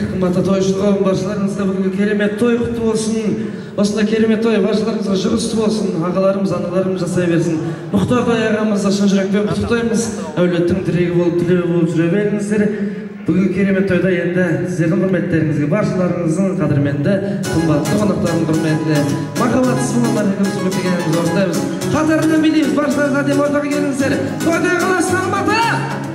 кымбатты тойшылар баршаларыңызда бүгінгі керемет той құтты болсын. Осындай керемет той баршаларыңызға жүрісті болсын. Ағаларымыз, аналарымыз жасай берсін. Мұхтар той ағамызды шын жүрекпен құттықтаймыз. Әулеттің тірегі болып, тілеуі болып жүре беріңіздер. Бүгінгі керемет тойда енді сіздердің құрметтеріңізге, баршаларыңыздың қадірменді, қымбатты қонақтардың құрметіне, махаббатсыз болғандар екеуміз көптегенімізді орындаймыз. Қатарынан билейміз, баршаларыңыз әдемі ортаға келіңіздер. Тойда қаласың Алматы!